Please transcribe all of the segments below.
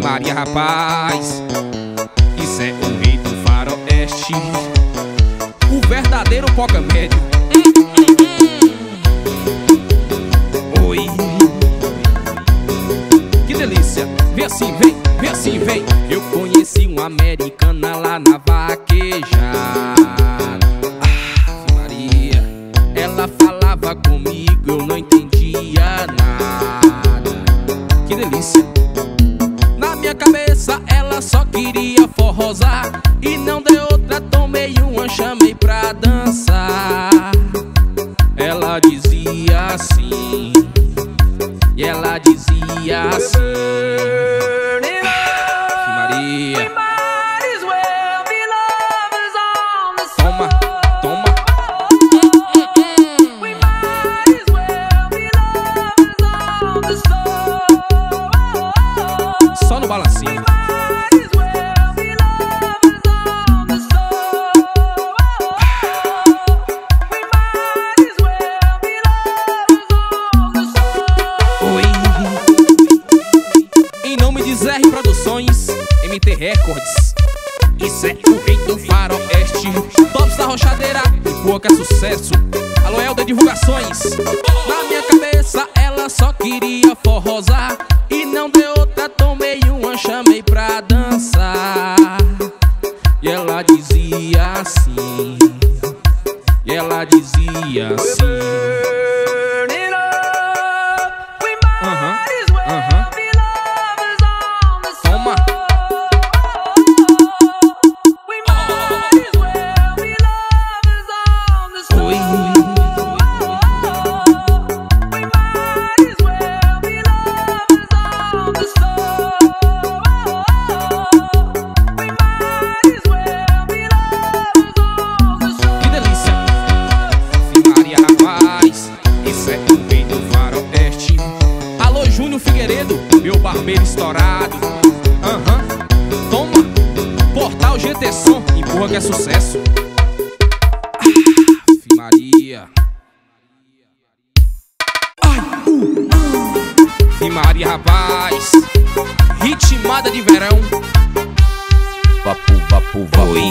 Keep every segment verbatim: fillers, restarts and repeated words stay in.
Maria, rapaz, isso é o rei do faroeste, o verdadeiro poca médio. Oi, que delícia. Vem assim, vem, vem assim, vem. Eu conheci uma americana lá na vaquejada. Ah, Maria, ela falava comigo, eu não entendia nada. Que delícia. Na minha cabeça ela só queria forrosar, e não deu outra, tomei uma, chamei pra dançar. Ela dizia assim, e ela dizia assim, Maria, toma, toma. Só no balancinho. R Produções, M T Records, isso é o rei do faroeste, tops da rochadeira, boa que é sucesso. Alô, Helder Divulgações. Na minha cabeça ela só queria forrosar, e não deu outra, tomei uma, chamei pra dançar. E ela dizia assim, e ela dizia assim, aham, aham. Meu barbeiro estourado, aham, uhum. Toma, Portal G T Som, empurra que é sucesso. Ah, Maria, ai, uh, uh. Maria, rapaz, ritmada de verão. Vapu, vapu, vapu. Oi.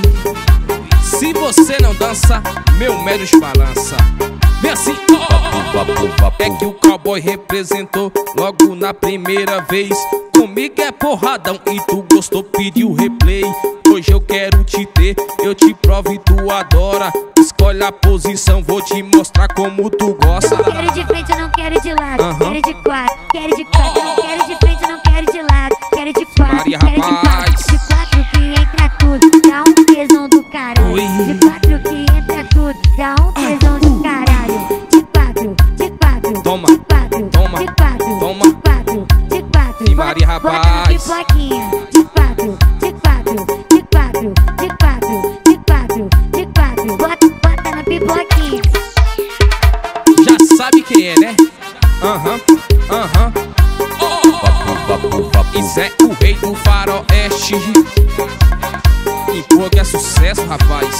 Se você não dança, meu médio te balança. Vem assim, oh, é que o cowboy representou logo na primeira vez. Comigo é porradão e tu gostou, pediu replay. Hoje eu quero te ter, eu te provo e tu adora. Escolhe a posição, vou te mostrar como tu gosta. Quero de frente, eu não quero de lado. Uhum. Quero de quatro, quero de quatro. Não quero de frente, eu não quero de lado. Quero de quatro, Maria, quero rapaz. de quatro. De quatro que entra tudo, dá um tesão do caralho. Oi. De quatro que entra tudo, dá um tesão do caralho. De quatro, de quatro, toma, de quatro, toma, de quatro, toma. de quatro, de quatro. E Maria, rapaz. Bota na pipoquinha. De quatro, de quatro, de quatro, de quatro, de quatro, de quatro. Bota, bota na pipoquinha. Já sabe quem é, né? Aham, uhum, aham. Uhum. Oh. Isso é o rei do faroeste, empurra que é sucesso, rapaz.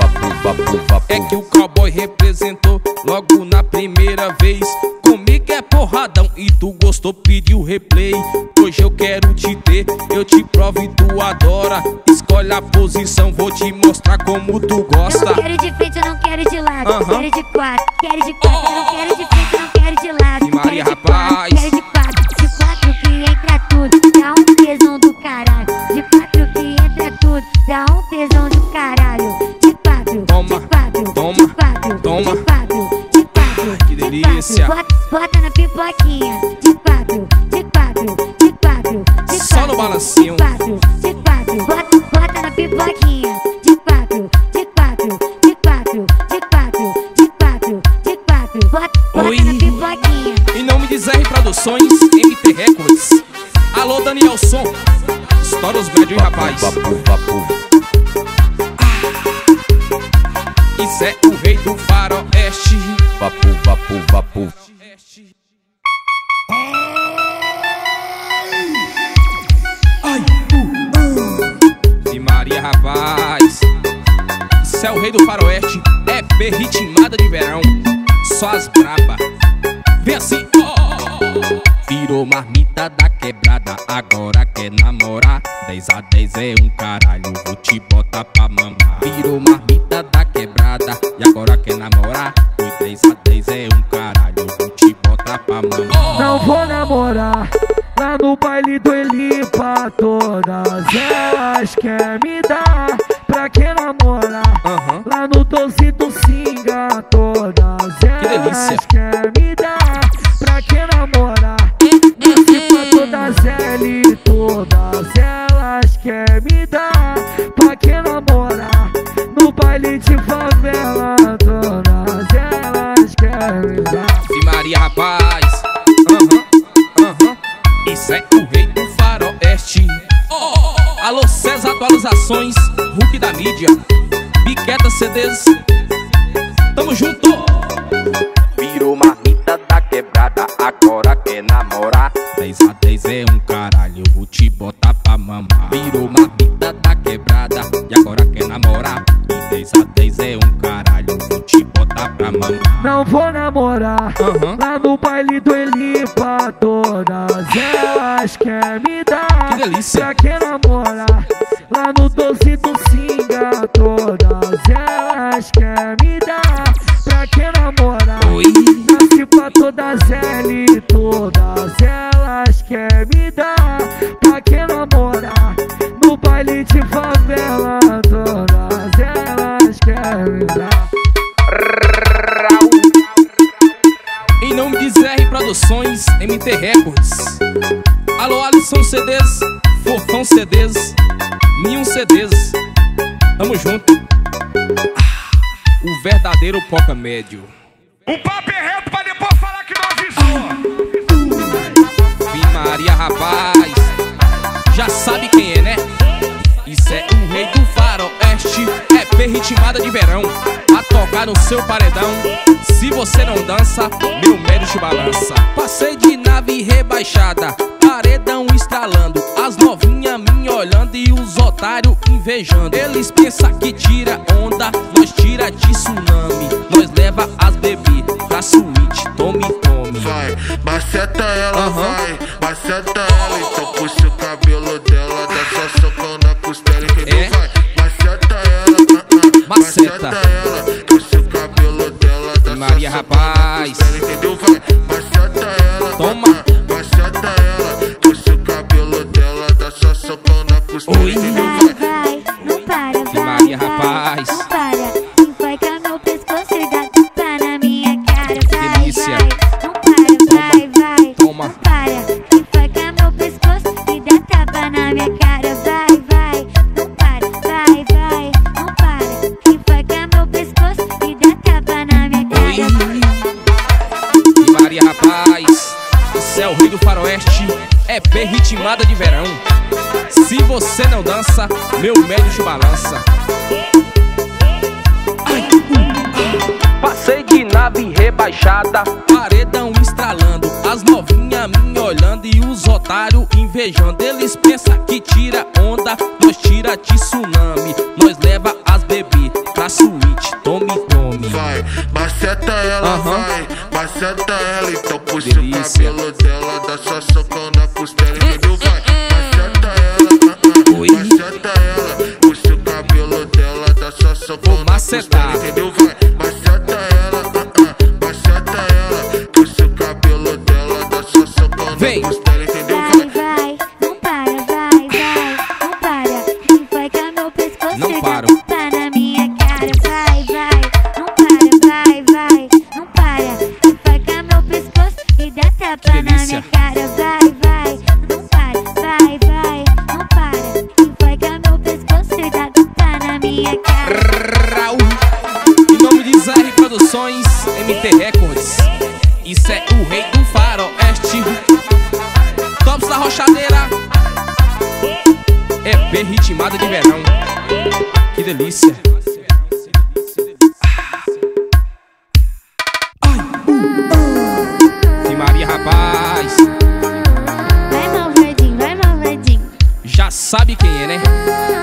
É que o cowboy representou logo na primeira vez. Comigo é porradão e tu gostou, pediu replay. Hoje eu quero te ter, eu te provo e tu adora. Escolhe a posição, vou te mostrar como tu gosta. Eu não quero de frente, eu não quero de lado. Uhum. Quero de quatro, quero de quatro. Eu não quero de frente, eu não quero de lado. E Maria, quero de rapaz. quatro, quero de quatro, de quatro que entra tudo, dá um tesão do caralho. De quatro que entra tudo, dá um tesão do caralho. De quatro, toma, de quatro, toma, de quatro, toma. de quatro, de quatro. Que delícia. Bota, bota na pipoquinha. De quatro, de quatro, de quatro, de quatro. Só no balancinho. De quatro, de quatro. Bota, bota na pipoquinha. De quatro, de quatro, de quatro, de quatro, de quatro, de quatro. Bota, bota Oi. na pipoquinha. Em nome de R Produções, M T Records. Alô, Danielson, estoura os médios, rapaz. Ah, isso é o rei do faroeste. Vapu, vapu, vapu. Ai, uh, uh. E Maria, rapaz, isso é o rei do faroeste. É P ritmada de verão, só as braba. Vem assim, ó, oh, oh, oh. Virou marmita da quebrada, agora quer namorar. Dez a dez é um caralho, vou te botar pra mamar. Virou marmita da quebrada e agora quer namorar. E dez a dez é um caralho, vou te botar pra mamar. Não vou namorar, lá no baile do Elipa todas elas quer me dar. Pra que namorar? Uhum. Lá no doze do Singa todas elas quer me dar. Pra que namorar? Nasci pra todas elas, todas elas quer me dar. Pra que namorar? No baile de favela todas elas quer me dar. E Maria, rapaz, aham, uhum, aham uhum. Isso é o rei do faroeste. Oh, alô, César Atualizações, Hulk da mídia, Biqueta C Ds, tamo junto. Virou marmita da quebrada, agora quer namorar. Dez a dez é um caralho, vou te botar pra mamar. Virou marmita da quebrada e agora quer namorar. E dez a dez é um caralho, vou te botar pra mamar. Não vou namorar, uhum. Lá no baile do Elipa todas elas quer me dar. Que delícia. Pra que namorar? Lá no doze do Singa todas elas quer me dar. Pra que namorar? Oi. Nasci pra todas elas, todas elas quer me dar. Pra que namorar? No baile de favela todas elas quer me dar. Em nome de Zé R Produções, M T Records. Alô, Alisson C Ds, Forfão C Ds, Ninho C Ds. Tamo junto. Ah, o verdadeiro Poca Médio. O papo é reto pra depois falar que não avisou. Vim Maria, rapaz, já sabe quem é, né? Isso é o rei do faroeste, é P ritmada de verão, a tocar no seu paredão. Se você não dança, meu médio te balança. Passei de nave rebaixada, paredão estralando, as novinhas me olhando e os otários invejando. Eles pensam que tira onda, nós tira de tsunami. Nós leva as bebê pra suíte, tome, tome. Vai, maceta ela, uhum. Vai, maceta ela. Então puxa o cabelo dela, dá só socão na costela, entendeu? É. Vai, maceta ela, uh, uh, maceta ela. Puxa o cabelo dela, dá Maria, só rapaz, socão na costela, entendeu? Vai, maceta ela, toma, uh, uh, maceta ela. Puxa o cabelo dela, dá só socão na costela, oi. entendeu? Vai, vai, não para, vai, Maria, vai, rapaz, não para. Enforca meu pescoço e dá tapa na minha cara. Vai, delícia. vai, não para, vai, vai, toma. não para. Enforca meu pescoço e dá tapa na minha cara. Vai, vai, não para, vai, vai, não para. Enforca meu pescoço e dá tapa na minha cara. E Maria, rapaz, esse é o rei do faroeste, é P ritmada de verão. Se você não dança, meu médio te balança. Ai, uh, passei de nave rebaixada, paredão estralando, as novinhas me olhando e os otários invejando. Eles pensam que tira onda, nós tira de tsunami. Nós leva as bebê pra suíte, tome, tome. Vai, maceta ela, uhum. Vai, maceta ela. Então puxa delícia. O cabelo dela, dá só socão na costela, entendeu? Vai, maceta ela, uh, uh, oi. Maceta ela. Puxa o cabelo dela, dá só socão vou na macetar. costela, entendeu? Vai, maceta ela, uh, uh, maceta ela. Puxa o cabelo dela, dá só socão vem. Na costela, entendeu? Vai, vai, não para, vai, vai, não para. Enforca meu pescoço não e paro. dá tapa na minha cara. Vai, vai, não para, vai, vai, não para. Enforca meu pescoço e dá tapa na minha cara. Vai, vai, não para, vai, vai, não para. Enforca meu pescoço e dá tapa na minha cara. Em nome de Zé R Produções, M T Records, isso é o rei do faroeste, Tops da Rochadeira, é P ritmada de verão. Que delícia. Ai, uh, uh. E Maria, rapaz, Vai, malvadinho, vai, malvadinho. já sabe quem é, né?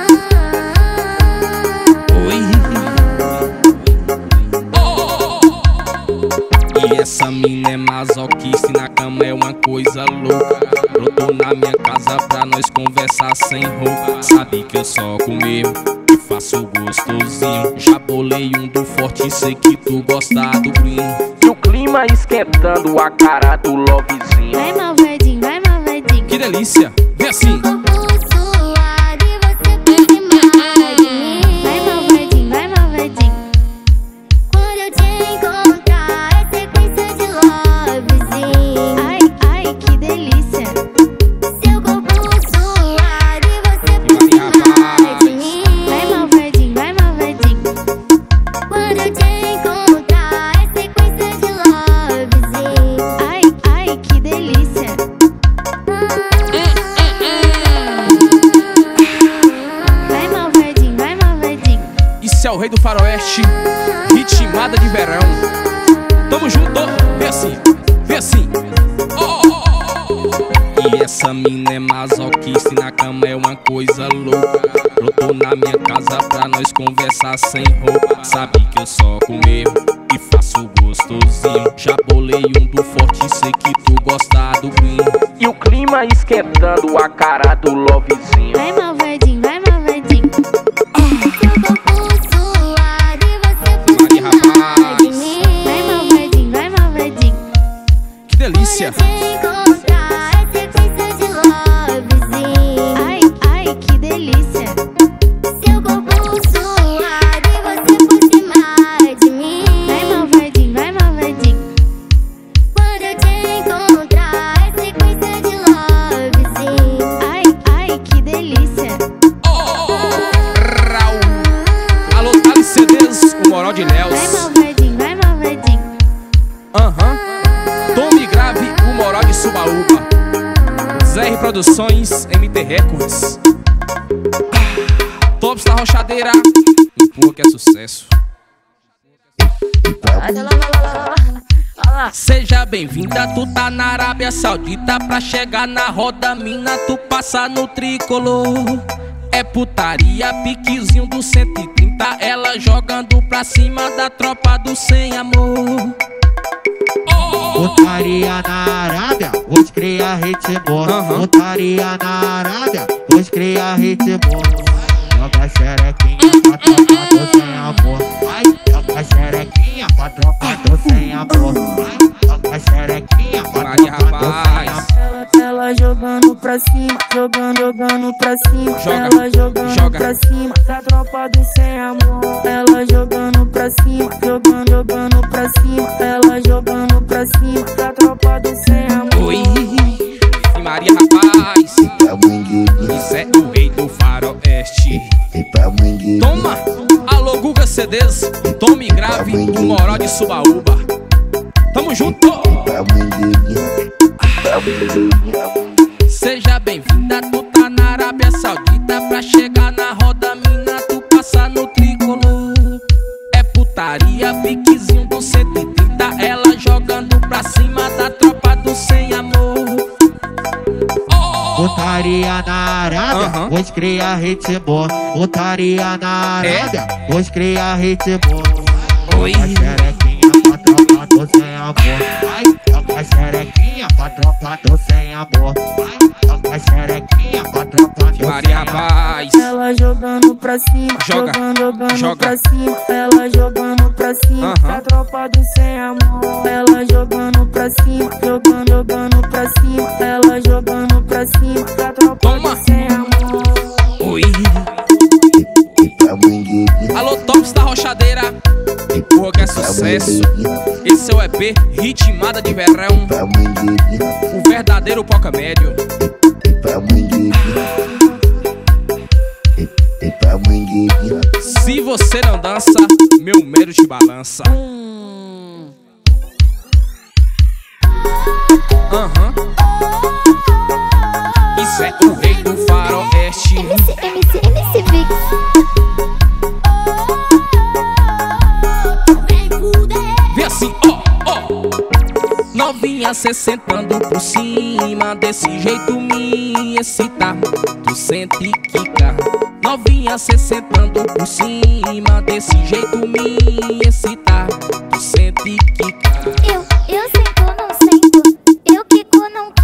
Oi. E essa mina é masoquista e na cama é uma coisa louca. Brotou na minha casa pra nós conversar sem roupa. Sabe que eu só comer e faço gostosinho. Já bolei um do forte, sei que tu gosta do green. E o clima esquentando a cara do lovezinho. Vai malvadinho, vai malvadinho. Que delícia, vem assim. É o rei do faroeste, ritmada de verão. Tamo junto, vem assim, vem assim. Oh, oh, oh. E essa mina é masoquista e na cama é uma coisa louca. Brotou na minha casa pra nós conversar sem roupa. Sabe que eu só comer e faço gostosinho. Já bolei um do forte, sei que tu gosta do green. E o clima esquentando a cara do lovezinho. Vai malvadinho, vai malvadinho. Delícia. Ai, ai, que delícia. Seu corpo suado e você por cima de mim. Vai malvadinho, vai malvadinho. Quando eu te encontrar, é sequência de lovezinho. Ai, ai, que delícia. Oh, Raul. Alô, Thales C Ds, o Moral de Léus. Vai malvadinho, vai malvadinho. Aham. Uhum. Tome Grave, o Moral de Subaúba. Z R Produções, M T Records. Tops da Rochadeira. Empurra que é sucesso. Seja bem-vinda, tu tá na Arábia Saudita. Pra chegar na roda mina, tu passa no tricolor. É putaria, piquezinho do cento e trinta. Ela jogando pra cima da tropa do sem amor. Putaria na Arábia, hoje cria ritmo. Uhum. Putaria na Arábia, hoje cria ritmo. Joga xerequinha pra tropa do sem amor. Vai, joga xerequinha pra tropa do sem amor. Vai, joga xerequinha pra Maria, tropa do sem rapaz. amor. Ela, ela jogando pra cima, jogando, jogando pra cima. Joga, ela jogando joga. pra cima, da tropa do sem amor. Ela jogando pra cima, jogando, jogando pra cima. Ela jogando pra cima, da tropa do sem amor. Oi, e Maria, rapaz. Isso é o rei do faroeste. Toma, alô Guga C Ds, Tome Grave, o Moral de Subaúba. Tamo junto. Seja bem-vinda, tu tá na Arábia Saudita. Pra chegar na roda mina, tu passa no tricolor. É putaria, piquezinho do cento e trinta. Ela jogando pra cima da tropa do sem amor. Putaria na Arábia, Uhum. hoje cria ritmo. Putaria na É? Arábia, hoje cria ritmo. Oi. Joga xerequinha pra tropa do sem amor. Vai, joga xerequinha pra tropa do sem amor. Vai, joga xerequinha pra tropa do sem Maria, amor. rapaz. Ela jogando pra cima, Joga, jogando, jogando joga. pra cima. Ela jogando pra cima, Aham. da tropa do sem amor. Ela jogando pra cima, jogando, jogando pra cima. Ela jogando pra cima, da tropa Toma. do sem amor. Oi. Alô, Tops da Rochadeira. Empurra que é sucesso. Esse é o E P Ritmada de Verão. O verdadeiro poca médio. Se você não dança, meu medo te balança. Aham. Isso é o rei do faroeste. M C, M C, M C Vix. Vem assim, ó, ó. Novinha cê sentando por cima, desse jeito me excita. Tu sente quica. Novinha cê sentando por cima, desse jeito me excita. Tu sente quica. Eu, eu sento, não sento. Eu quico, não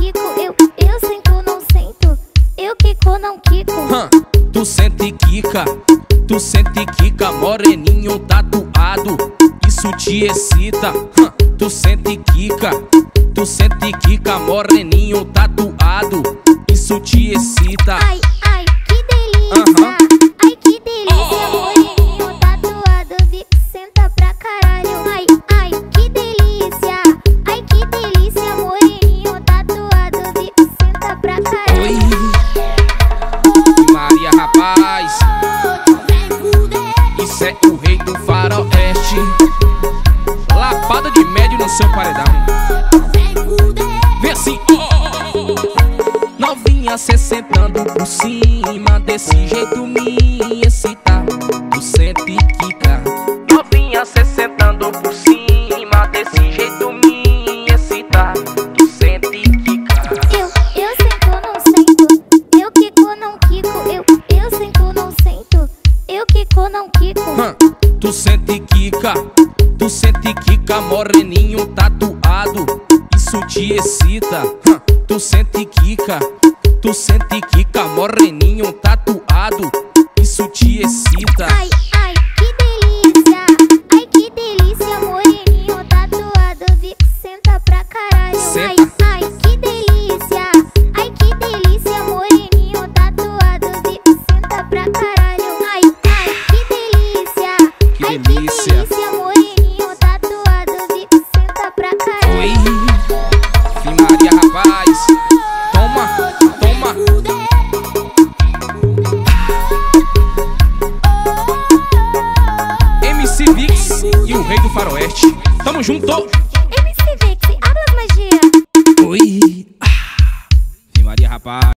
não quico. Hã, tu sente quica, tu sente quica, moreninho tatuado, isso te excita. Hã, tu sente quica, tu sente quica, moreninho tatuado, isso te excita. Ai, ai, que delícia. Aham. Ai, que delícia, moreninho tatuado, vi que senta pra caralho. Ai, ai, que delícia. Ai, que delícia, moreninho tatuado, vi que senta pra caralho. Oi, Maria, rapaz, isso é o rei do faroeste, lapada de médio no seu paredão. Vê assim, oh, novinha cê sentando por cima, desse jeito me excita, tu sente quica. Novinha cê sentando por cima, desse jeito me excita, tu sente quica. Eu, eu sento, não sento. Eu quico, não quico. Eu, eu sento, não sento. Eu quico, não quico. Hã, tu sente quica, tu sente quica, moreninho tatuado, isso te excita. Hã, tu sente quica, tu sente quica, moreninho tatuado, isso te excita. Ai, ai, que delícia. Ai, que delícia, moreninho tatuado, vi que senta pra caralho. Senta. Ai, ai, que delícia. Ai, que delícia, moreninho tatuado, vi que senta pra caralho. Ai, ai, que delícia. Que Ai, delícia. que delícia, moreninho tatuado, vi que senta pra caralho. Oi, Fim Maria, rapaz, toma, toma. M C Vix e o rei do faroeste, tamo junto. M C Vix, hablas magia. Oi, ah, Fim Maria, rapaz.